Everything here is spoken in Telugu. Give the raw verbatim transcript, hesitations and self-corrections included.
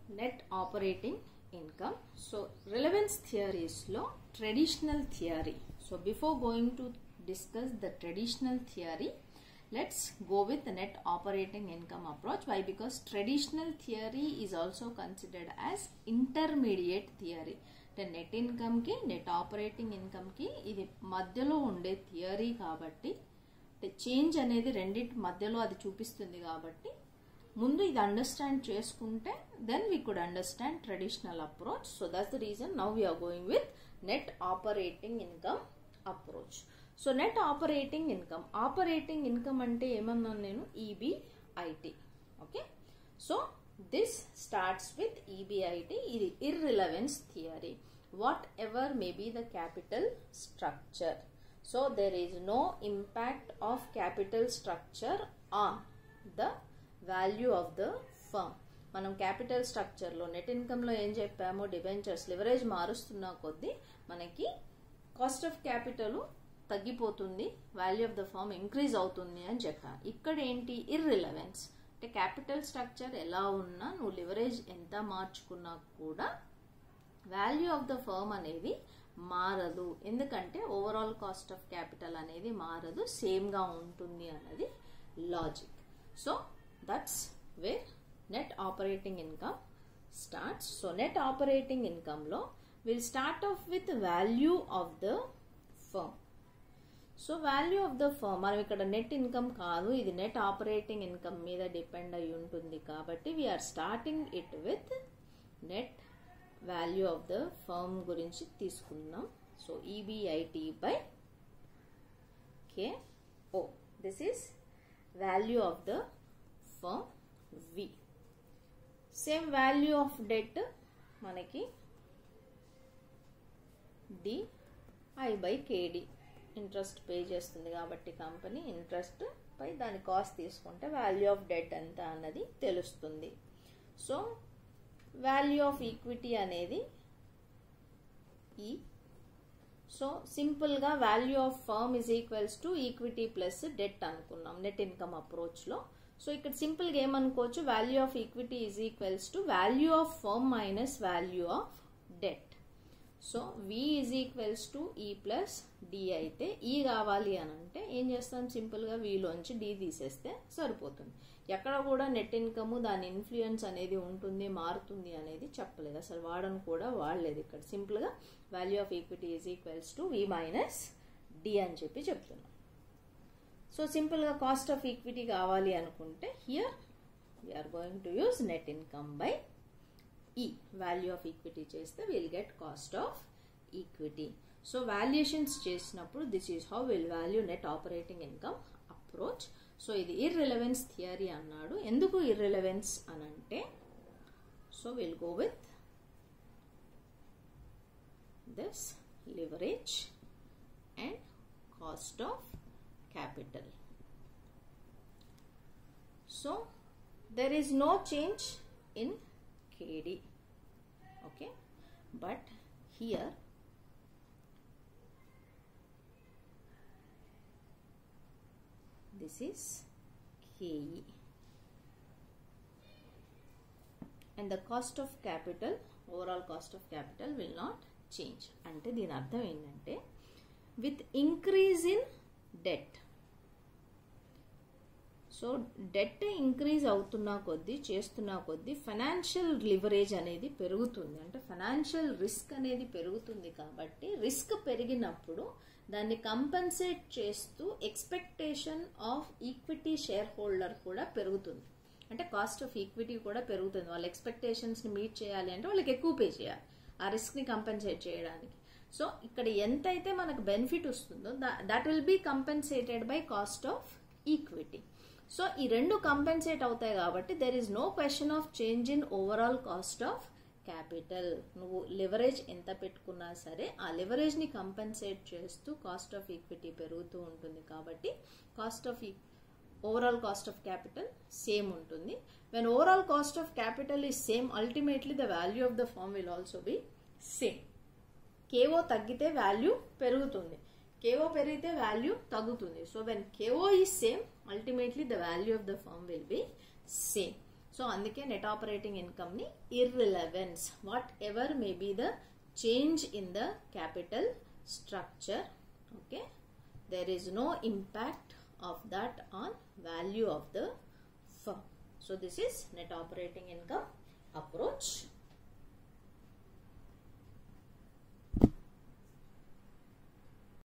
net operating income. So relevance theories lo traditional theory. So before going to discuss the traditional theory, let's go with the net operating income approach. Why? Because traditional theory is also considered as intermediate theory. The net income ki net operating income ki ఇది మధ్యలో ఉండే థియరీ కాబట్టి చేంజ్ అనేది రెండిటి మధ్యలో అది చూపిస్తుంది కాబట్టి ముందు ఇది అండర్స్టాండ్ చేసుకుంటే then we could understand traditional approach. So that's the reason now we are going with net operating income approach. So net operating income, operating income ante ఏమన్నాను నేను E B I T. Okay, so this starts with E B I T. ఇది irrelevance theory. Whatever may be the capital structure, so there is no impact of capital structure on the value of the firm. మనం క్యాపిటల్ స్ట్రక్చర్ లో నెట్ ఇన్కమ్ లో ఏం చెప్పామో డిబెంచర్స్ లివరేజ్ మారుస్తున్న కొద్దీ మనకి కాస్ట్ ఆఫ్ క్యాపిటల్ తగ్గిపోతుంది, value of the firm increase అవుతుంది అని చెప్పాను. ఇక్కడ ఏంటి ఇర్రిలవెన్స్ అంటే క్యాపిటల్ స్ట్రక్చర్ ఎలా ఉన్నా నువ్వు లివరేజ్ ఎంత మార్చుకున్నా కూడా వాల్యూ ఆఫ్ ద ఫర్మ్ అనేది మారదు, ఎందుకంటే ఓవరాల్ కాస్ట్ ఆఫ్ క్యాపిటల్ అనేది మారదు, సేమ్ గా ఉంటుంది అన్నది logic. So that's where net operating income starts. So net operating income లో will start off with value of the firm. So value of the firm మనం ఇక్కడ నెట్ ఇన్కమ్ కాదు, ఇది నెట్ ఆపరేటింగ్ ఇన్కమ్ మీద డిపెండ్ అయి ఉంటుంది కాబట్టి we're starting it with net value of the firm గురించి తీసుకున్నాం. So E B I T by K O, this is value of the firm V. Same value of debt మనకి D I by K D, interest pay చేస్తుంది కాబట్టి కంపెనీ ఇంట్రెస్ట్ పై దాని కాస్ట్ తీసుకుంటే వాల్యూ ఆఫ్ డెట్ ఎంత అన్నది తెలుస్తుంది. సో వాల్యూ ఆఫ్ ఈక్విటీ అనేది ఈ. సో సింపుల్ గా value of firm is equals to equity plus debt అనుకున్నాం నెట్ ఇన్కమ్ అప్రోచ్ లో. సో ఇక్కడ సింపుల్ గా ఏమనుకోవచ్చు, value of equity is equals to value of firm minus value of debt. So V is equals to E plus D అయితే ఈ కావాలి అని అంటే ఏం చేస్తాం, సింపుల్ గా V లోంచి D తీసేస్తే సరిపోతుంది. ఎక్కడ కూడా నెట్ ఇన్కమ్ దాని ఇన్ఫ్లుయెన్స్ అనేది ఉంటుంది మారుతుంది అనేది చెప్పలేదు, అసలు వాడను కూడా వాడలేదు. ఇక్కడ సింపుల్ గా value of equity is equals to V minus D అని చెప్పి చెప్తున్నాం. సో సింపుల్ గా కాస్ట్ ఆఫ్ ఈక్విటీ కావాలి అనుకుంటే here we're going to use net income by E. Value of equity చేస్తే will get cost of equity. So valuations చేసినప్పుడు this is how will value net operating income approach. So ఇది ఇర్రిలవెన్స్ థియరీ అన్నాడు. ఎందుకు ఇర్రిలవెన్స్ అని అంటే, so will go with this leverage and cost of capital. So there is no change in K D, okay, but here this is K E and the cost of capital, overall cost of capital will not change. అంటే దీని అర్థం ఏంటంటే with increase in debt, so debt increase అవుతున్నా కొద్దీ చేస్తున్నా కొద్దీ ఫైనాన్షియల్ లివరేజ్ అనేది పెరుగుతుంది, అంటే ఫైనాన్షియల్ రిస్క్ అనేది పెరుగుతుంది. కాబట్టి రిస్క్ పెరిగినప్పుడు దాన్ని కంపెన్సేట్ చేస్తూ expectation of equity shareholder కూడా పెరుగుతుంది, అంటే కాస్ట్ ఆఫ్ ఈక్విటీ కూడా పెరుగుతుంది. వాళ్ళ ఎక్స్పెక్టేషన్స్ ని మీట్ చేయాలి అంటే వాళ్ళకి ఎక్కువ పే చేయాలి ఆ రిస్క్ ని కంపెన్సేట్ చేయడానికి. సో ఇక్కడ ఎంతైతే మనకు బెనిఫిట్ వస్తుందో that will be compensated by cost of equity. So ఈ రెండు కంపెన్సేట్ అవుతాయి కాబట్టి there is no question of change in overall cost of capital. నువ్వు లివరేజ్ ఎంత పెట్టుకున్నా సరే ఆ లివరేజ్ ని కంపెన్సేట్ చేస్తూ కాస్ట్ ఆఫ్ ఈక్విటీ పెరుగుతూ ఉంటుంది కాబట్టి cost of overall cost of capital same ఉంటుంది. When overall cost of capital is same ultimately the value of the firm will also be same. K O తగ్గితే వాల్యూ పెరుగుతుంది, K O పెరిగితే వాల్యూ తగ్గుతుంది. So when K O is same, ultimately the value of the firm will be same. So అందుకే నెట్ ఆపరేటింగ్ ఇన్కమ్ ని irrelevance, whatever may be the change in the capital structure, okay, there is no impact of that on value of the firm. So this is net operating income approach.